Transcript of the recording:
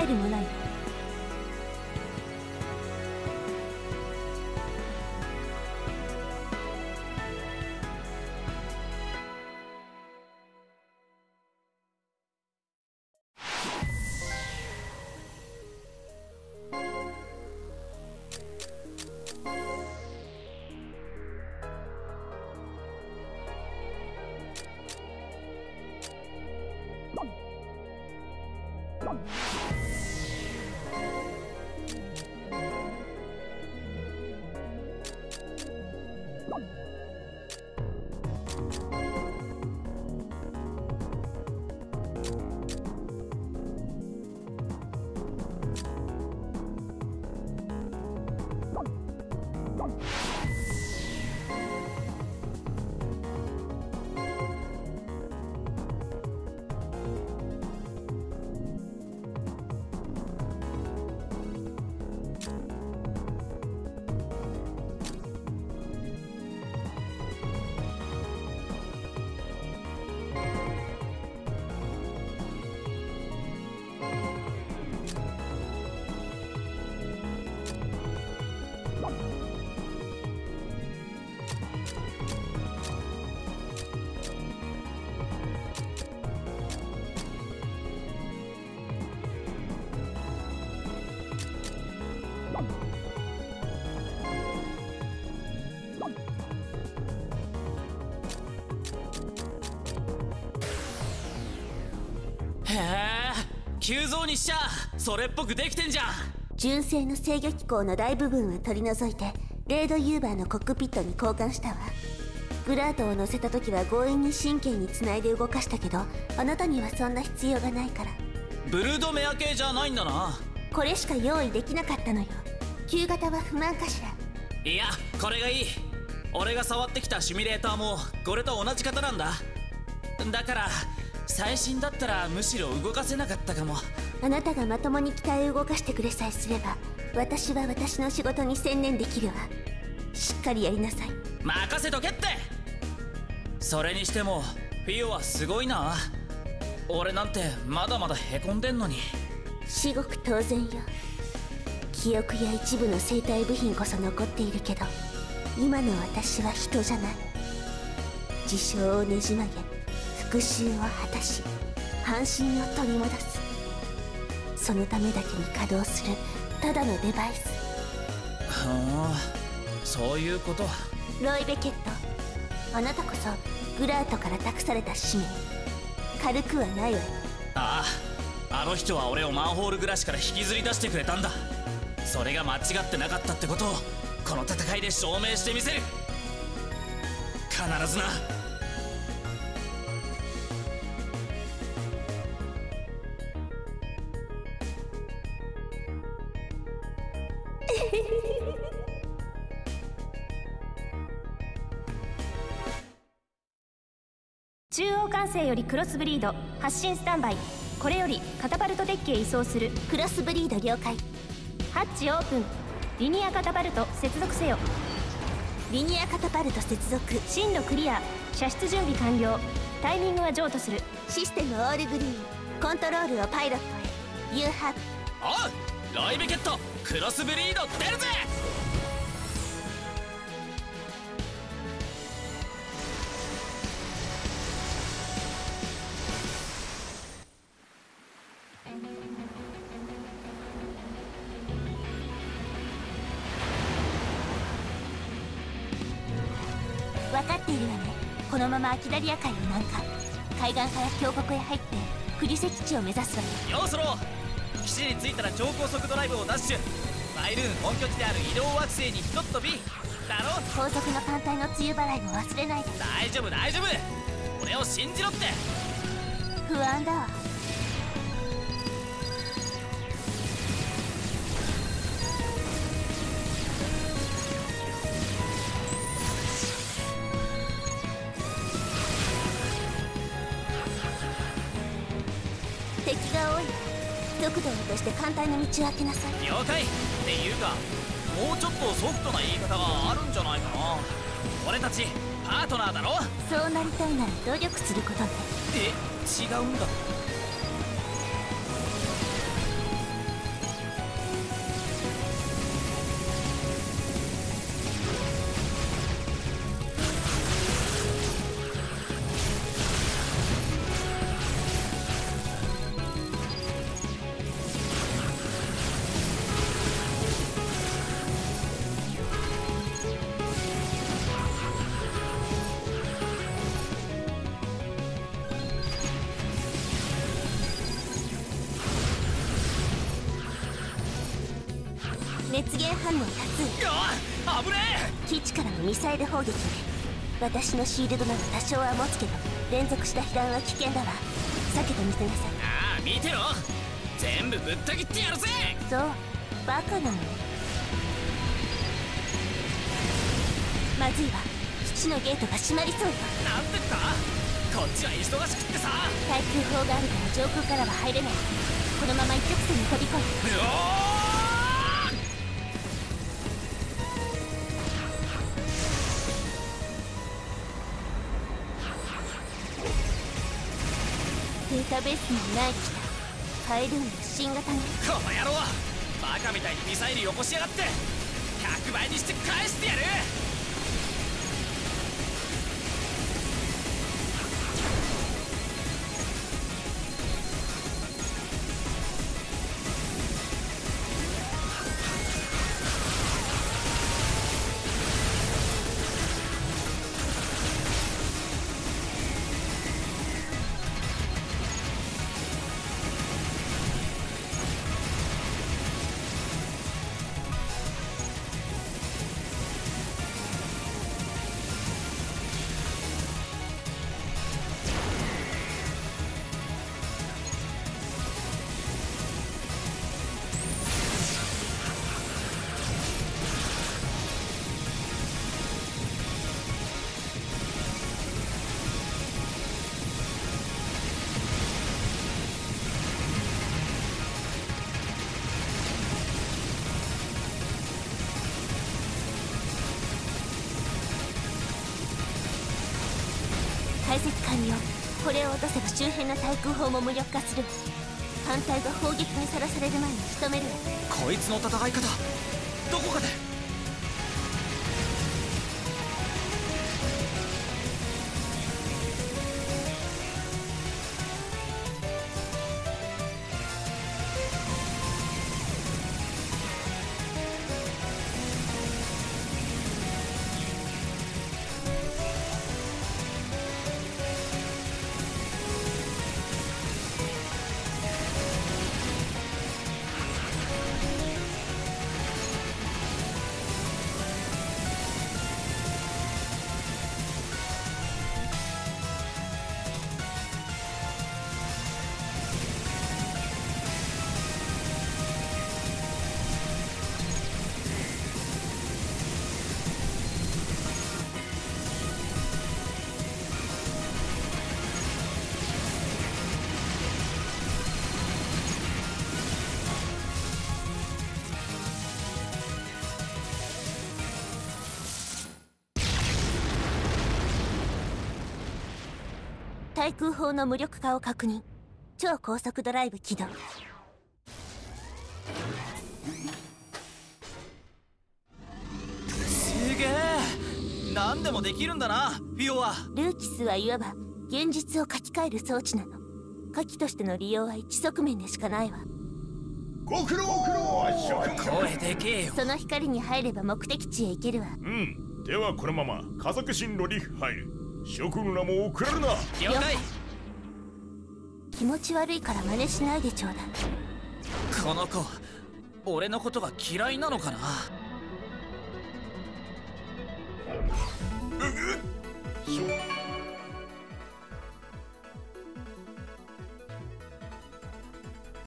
えるものよ。 へえ、急増にしちゃそれっぽくできてんじゃん。 純正の制御機構の大部分は取り除いてレードユーバーのコックピットに交換したわ。グラートを乗せた時は強引に神経につないで動かしたけど、あなたにはそんな必要がないから。 ブルードメア系じゃないんだな。 これしか用意できなかったのよ。旧型は不満かしら。 いや、これがいい。俺が触ってきたシミュレーターもこれと同じ型なんだ。だから最新だったらむしろ動かせなかったかも。 あなたがまともに機体を動かしてくれさえすれば、私は私の仕事に専念できるわ。しっかりやりなさい。 任せとけって。それにしてもフィオはすごいな。俺なんてまだまだへこんでんのに。 至極当然よ。記憶や一部の生体部品こそ残っているけど、今の私は人じゃない。事象をねじ曲げ復讐を果たし半身を取り戻す。そのためだけに稼働するただのデバイス。 はあ、そういうこと。 ロイ・ベケット、あなたこそグラートから託された使命、軽くはないわよ。 ああ、あの人は俺をマンホール暮らしから引きずり出してくれたんだ。それが間違ってなかったってことをこの戦いで証明してみせる。必ずな。 中央管制よりクロスブリード発進スタンバイ。これよりカタパルトデッキへ移送する。 クロスブリード了解。 ハッチオープン。リニアカタパルト接続せよ。 リニアカタパルト接続。 進路クリア。射出準備完了。タイミングは譲渡する。 システムオールグリーン。コントロールをパイロットへ。You have。 おう、ロイ・ベケットクロスブリード出るぜ。 分かっているわね。このままアキラリア海を南下、海岸から峡谷へ入ってクリセ基地を目指すわよ。 ようそろ、基地に着いたら超高速ドライブをダッシュ。マイルーン本拠地である移動惑星にひとっ飛びだろ。 後続の艦隊の梅雨払いも忘れないで。 大丈夫大丈夫、俺を信じろって。 不安だわ。敵が多い。速度を落として艦隊の道を開けなさい。 了解。っていうかもうちょっとソフトな言い方があるんじゃないかな。俺たちパートナーだろ。 そうなりたいなら努力することね。 違うんだ。 熱源反応多数。 あっ、危ね基地からのミサイル砲撃で私のシールドなら多少は持つけど、連続した被弾は危険だわ。避けてみせなさい。 ああ、見てろ、全部ぶった切ってやるぜ。 そう、バカなの。まずいわ、基地のゲートが閉まりそうよ。 なんてった、こっちは忙しくってさ。 対空砲があるから上空からは入れない。このまま一直線に飛び込む。 うおー、 データベースにない機体、カエルーンの新型ね。 この野郎、バカみたいにミサイルよこしやがって。100倍にして返してやる。 解析完了。これを落とせば周辺の対空砲も無力化する。艦隊が砲撃にさらされる前に仕留めるわ。 こいつの戦い方、どこかで。 対空砲の無力化を確認。超高速ドライブ起動。 すげえ、何でもできるんだな、フィオは。 ルーキスはいわば現実を書き換える装置なの。火器としての利用は一側面でしかないわ。 ご苦労声でけえよ。 その光に入れば目的地へ行けるわ。 ではこのまま家族進路に入る。諸君らも遅れるな。 了解。 気持ち悪いから真似しないでちょうだい。 この子、俺のことが嫌いなのかな。